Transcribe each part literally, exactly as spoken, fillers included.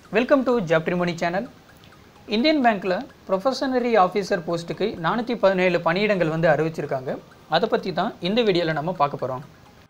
Welcome to Jobtrimony channel. Indian பேங்க்கில் probationary officer போஸ்ட்டுக்கு நானூற்றி பதினேழு பணியிடங்கள் வந்து அறிவிச்சிருக்காங்க. அதை பற்றி தான் இந்த வீடியோவில் நம்ம பார்க்க போகிறோம்.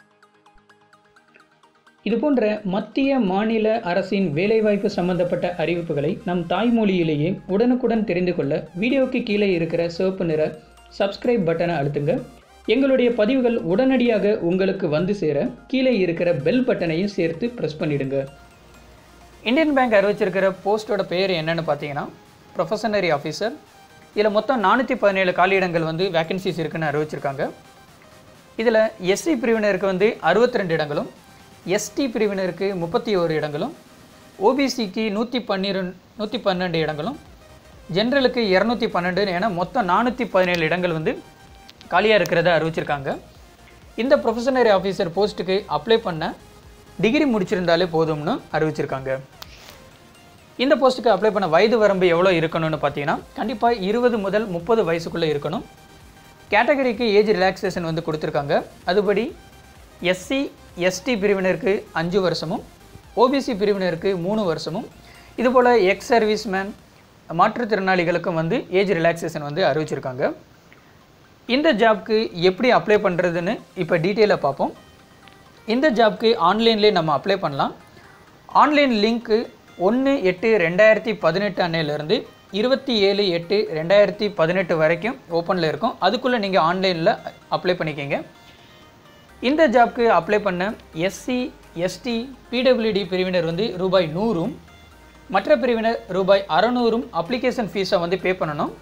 இது போன்ற மத்திய மாநில அரசின் வேலைவாய்ப்பு சம்பந்தப்பட்ட அறிவிப்புகளை நம் தாய்மொழியிலேயே உடனுக்குடன் தெரிந்து கொள்ள வீடியோவுக்கு கீழே இருக்கிற சிவப்பு நிற சப்ஸ்கிரைப் பட்டனை அழுத்துங்க. எங்களுடைய பதிவுகள் உடனடியாக உங்களுக்கு வந்து சேர கீழே இருக்கிற பெல் பட்டனையும் சேர்த்து ப்ரெஸ் பண்ணிடுங்க. இந்தியன் பேங்க் அறிவிச்சிருக்கிற போஸ்ட்டோட பேர் என்னென்னு பார்த்தீங்கன்னா ப்ரொஃபஷனரி ஆஃபீஸர். இதில் மொத்தம் நானூற்றி பதினேழு காலியிடங்கள் வந்து வேக்கன்சிஸ் இருக்குன்னு அறிவிச்சிருக்காங்க. இதில் எஸ்சி பிரிவினருக்கு வந்து அறுபத்தி ரெண்டு இடங்களும், எஸ்டி பிரிவினருக்கு முப்பத்தி ஓரு இடங்களும், ஓபிசிக்கு நூற்றி பன்னிரெண்டு நூற்றி பன்னெண்டு இடங்களும், ஜென்ரலுக்கு இரநூத்தி பன்னெண்டு என மொத்தம் நானூற்றி பதினேழு இடங்கள் வந்து காலியாக இருக்கிறத அறிவிச்சிருக்காங்க. இந்த ப்ரொஃபஷனரி ஆஃபீஸர் போஸ்ட்டுக்கு அப்ளை பண்ண டிகிரி முடிச்சிருந்தாலே போதும்னு அறிவிச்சிருக்காங்க. இந்த போஸ்ட்டுக்கு அப்ளை பண்ண வயது வரம்பு எவ்வளோ இருக்கணும்னு பார்த்தீங்கன்னா கண்டிப்பாக இருபது முதல் முப்பது வயசுக்குள்ளே இருக்கணும். கேட்டகரிக்கு ஏஜ் ரிலாக்ஸேஷன் வந்து கொடுத்துருக்காங்க. அதுபடி எஸ்சி எஸ்டி பிரிவினருக்கு அஞ்சு வருஷமும், ஓபிசி பிரிவினருக்கு மூணு வருஷமும், இதுபோல் எக்ஸ் சர்வீஸ்மேன் மாற்றுத்திறனாளிகளுக்கும் வந்து ஏஜ் ரிலாக்ஸேஷன் வந்து அறிவிச்சிருக்காங்க. இந்த ஜாப்க்கு எப்படி அப்ளை பண்ணுறதுன்னு இப்போ டீட்டெயிலாக பார்ப்போம். இந்த ஜாப்க்கு ஆன்லைன்லேயே நம்ம அப்ளை பண்ணலாம். ஆன்லைன் லிங்க்கு ஒன்று எட்டு ரெண்டாயிரத்தி பதினெட்டு அன்னையிலேருந்து இருபத்தி ஏழு எட்டு ரெண்டாயிரத்தி பதினெட்டு வரைக்கும் ஓப்பனில் இருக்கும். அதுக்குள்ளே நீங்கள் ஆன்லைனில் அப்ளை பண்ணிக்கிங்க. இந்த ஜாப்க்கு அப்ளை பண்ண எஸ்சி எஸ்டி பிடபிள்யூடி பிரிவினர் வந்து ரூபாய் நூறும், மற்ற பிரிவினர் ரூபாய் அறநூறும் அப்ளிகேஷன் ஃபீஸை வந்து பே பண்ணணும்.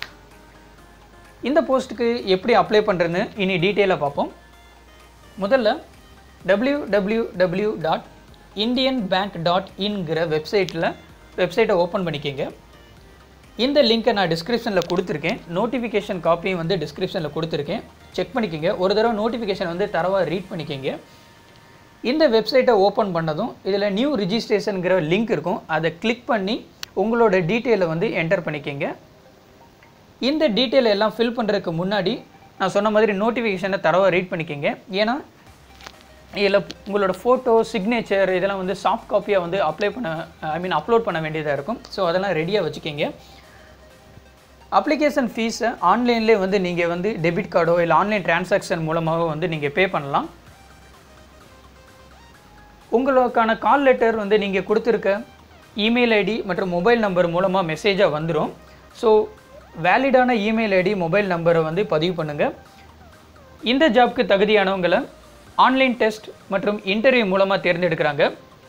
இந்த போஸ்ட்டுக்கு எப்படி அப்ளை பண்ணுறதுன்னு இனி டீட்டெயிலாக பார்ப்போம். முதல்ல W W W dot Indian bank dot இன்கிற வெப்சைட்டில் வெப்சைட்டை ஓப்பன் பண்ணிக்கோங்க. இந்த லிங்க்கை நான் டிஸ்கிரிப்ஷனில் கொடுத்துருக்கேன். நோட்டிஃபிகேஷன் காப்பியும் வந்து டிஸ்கிரிப்ஷனில் கொடுத்துருக்கேன். செக் பண்ணிக்கோங்க. ஒரு தடவை நோட்டிஃபிகேஷன் வந்து தரவாக ரீட் பண்ணிக்கோங்க. இந்த வெப்சைட்டை ஓப்பன் பண்ணதும் இதில் நியூ ரிஜிஸ்ட்ரேஷனுங்கிற லிங்க் இருக்கும். அதை கிளிக் பண்ணி உங்களோட டீட்டெயிலை வந்து என்டர் பண்ணிக்கோங்க. இந்த டீட்டெயில் எல்லாம் ஃபில் பண்ணுறதுக்கு முன்னாடி நான் சொன்ன மாதிரி நோட்டிஃபிகேஷனை தரவாக ரீட் பண்ணிக்கோங்க. ஏன்னா இதில் உங்களோட ஃபோட்டோ, சிக்னேச்சர் இதெல்லாம் வந்து சாஃப்ட் காப்பியாக வந்து அப்ளை பண்ண ஐ மீன் அப்லோட் பண்ண வேண்டியதாக இருக்கும். ஸோ அதெல்லாம் ரெடியாக வச்சுக்கிங்க. அப்ளிகேஷன் ஃபீஸை ஆன்லைன்லேயே வந்து நீங்கள் வந்து டெபிட் கார்டோ இல்லை ஆன்லைன் டிரான்சாக்ஷன் மூலமாக வந்து நீங்கள் பே பண்ணலாம். உங்களுக்கான கால் லெட்டர் வந்து நீங்கள் கொடுத்துருக்க இமெயில் ஐடி மற்றும் மொபைல் நம்பர் மூலமாக மெசேஜாக வந்துடும். ஸோ வேலிடான இமெயில் ஐடி, மொபைல் நம்பரை வந்து பதிவு பண்ணுங்கள். இந்த ஜாப்க்கு தகுதியானவங்களை ஆன்லைன் டெஸ்ட் மற்றும் இன்டர்வியூ மூலமாக தேர்ந்தெடுக்கிறாங்க.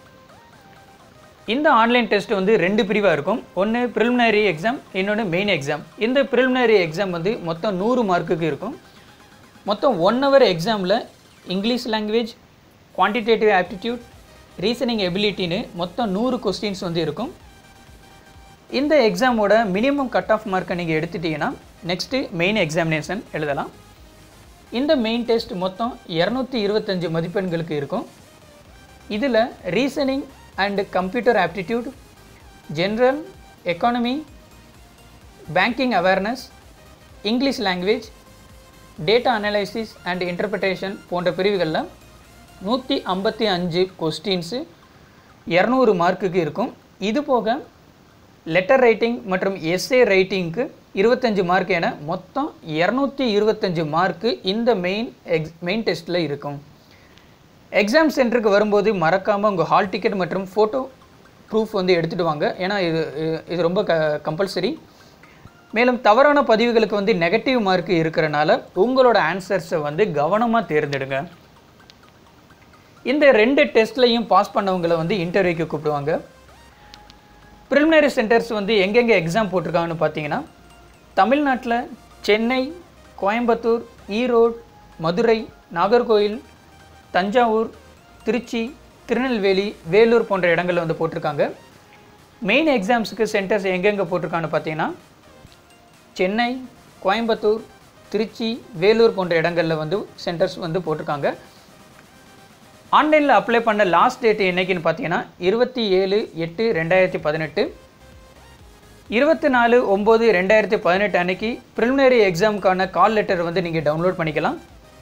இந்த ஆன்லைன் டெஸ்ட் வந்து ரெண்டு பிரிவாக இருக்கும். ஒன்று ப்ரிலிமினரி எக்ஸாம், இன்னொன்று மெயின் எக்ஸாம். இந்த ப்ரிலிமினரி எக்ஸாம் வந்து மொத்தம் நூறு மார்க்குக்கு இருக்கும். மொத்தம் ஒன் ஹவர் எக்ஸாமில் English language, quantitative aptitude, reasoning எபிலிட்டின்னு மொத்தம் நூறு கொஸ்டின்ஸ் வந்து இருக்கும். இந்த எக்ஸாமோட மினிமம் கட் ஆஃப் மார்க்கை நீங்கள் எடுத்துட்டீங்கன்னா நெக்ஸ்ட்டு மெயின் எக்ஸாமினேஷன் எழுதலாம். இந்த மெயின் டெஸ்ட் மொத்தம் இரநூத்தி இருபத்தஞ்சு மதிப்பெண்களுக்கு இருக்கும். இதில் reasoning and computer aptitude, general, economy, banking awareness, English language, data analysis and interpretation போன்ற பிரிவுகளில் நூற்றி ஐம்பத்தி அஞ்சு கொஸ்டின்ஸு இரநூறு மார்க்குக்கு இருக்கும். இது போக லெட்டர் ரைட்டிங் மற்றும் எஸ்ஏ ரைட்டிங்க்கு இருபத்தஞ்சு மார்க் என மொத்தம் இரநூத்தி இருபத்தஞ்சு மார்க்கு இந்த மெயின் எக்ஸ் மெயின் டெஸ்ட்டில் இருக்கும். எக்ஸாம் சென்டருக்கு வரும்போது மறக்காமல் உங்கள் ஹால் டிக்கெட் மற்றும் ஃபோட்டோ ப்ரூஃப் வந்து எடுத்துகிட்டு வாங்க. ஏன்னா இது இது ரொம்ப க கம்பல்சரி. மேலும் தவறான பதிவுகளுக்கு வந்து நெகட்டிவ் மார்க்கு இருக்கிறனால உங்களோட ஆன்சர்ஸை வந்து கவனமாக தேர்ந்தெடுங்க. இந்த ரெண்டு டெஸ்ட்லையும் பாஸ் பண்ணவங்களை வந்து இன்டர்வியூக்கு கூப்பிடுவாங்க. ப்ரிலிமினரி சென்டர்ஸ் வந்து எங்கெங்கே எக்ஸாம் போட்டிருக்காங்கன்னு பார்த்தீங்கன்னா தமிழ்நாட்டில் சென்னை, கோயம்புத்தூர், ஈரோடு, மதுரை, நாகர்கோவில், தஞ்சாவூர், திருச்சி, திருநெல்வேலி, வேலூர் போன்ற இடங்களில் வந்து போட்டிருக்காங்க. மெயின் எக்ஸாம்ஸுக்கு சென்டர்ஸ் எங்கெங்கே போட்டிருக்காங்கன்னு பார்த்தீங்கன்னா சென்னை, கோயம்புத்தூர், திருச்சி, வேலூர் போன்ற இடங்களில் வந்து சென்டர்ஸ் வந்து போட்டிருக்காங்க. ஆன்லைனில் அப்ளை பண்ண லாஸ்ட் டேட் என்றைக்குன்னு பார்த்தீங்கன்னா இருபத்தி ஏழு எட்டு ரெண்டாயிரத்தி பதினெட்டு இருபத்தி நாலு ஒம்பது ரெண்டாயிரத்தி பதினெட்டு அன்னைக்கு ப்ரிலிமினரி எக்ஸாமுக்கான கால் லெட்டர் வந்து நீங்கள் டவுன்லோட் பண்ணிக்கலாம்.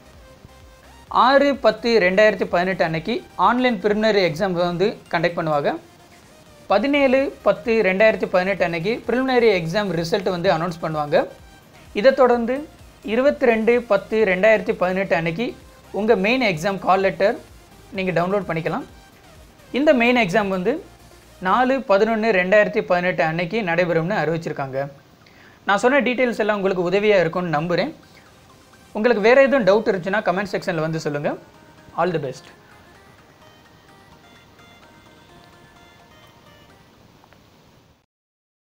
ஆறு பத்து ரெண்டாயிரத்தி பதினெட்டு அன்னைக்கு ஆன்லைன் ப்ரிலிமினரி எக்ஸாம் வந்து கண்டக்ட் பண்ணுவாங்க. பதினேழு பத்து ரெண்டாயிரத்தி பதினெட்டு அன்னைக்கு ப்ரிலிமினரி எக்ஸாம் ரிசல்ட் வந்து அனௌன்ஸ் பண்ணுவாங்க. இதை தொடர்ந்து இருபத்தி ரெண்டு பத்து ரெண்டாயிரத்தி பதினெட்டு அன்னைக்கு உங்கள் மெயின் எக்ஸாம் கால் லெட்டர் நீங்கள் டவுன்லோட் பண்ணிக்கலாம். இந்த மெயின் எக்ஸாம் வந்து நாலு பதினொன்று ரெண்டாயிரத்தி பதினெட்டு அன்னைக்கு நடைபெறும்னு அறிவிச்சிருக்காங்க. நான் சொன்ன டீட்டெயில்ஸ் எல்லாம் உங்களுக்கு உதவியாக இருக்கும்னு நம்புகிறேன். உங்களுக்கு வேறு எதுவும் டவுட் இருந்துச்சுன்னா கமெண்ட் செக்ஷனில் வந்து சொல்லுங்கள். All the best.